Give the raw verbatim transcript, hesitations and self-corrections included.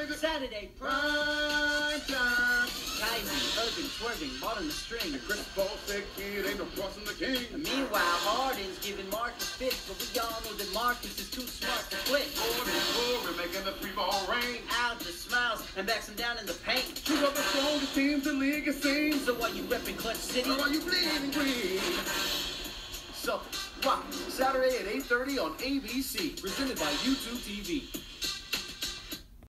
nigga. Saturday prime time. Kylie, urban, swerving, ball on the string. And Chris Paul said, kid, ain't no crossing the king. And meanwhile, Harden's giving Marcus fits, but we all know that Marcus is too smart to quit. Ford and Ford, making the three ball rain. Out the smiles and backs him down in the paint. Two of the strongest teams the league has seen. So while you repping Clutch City, Or are you bleeding green? Celtics, Rockets, Saturday at eight thirty on A B C. Presented by YouTube T V.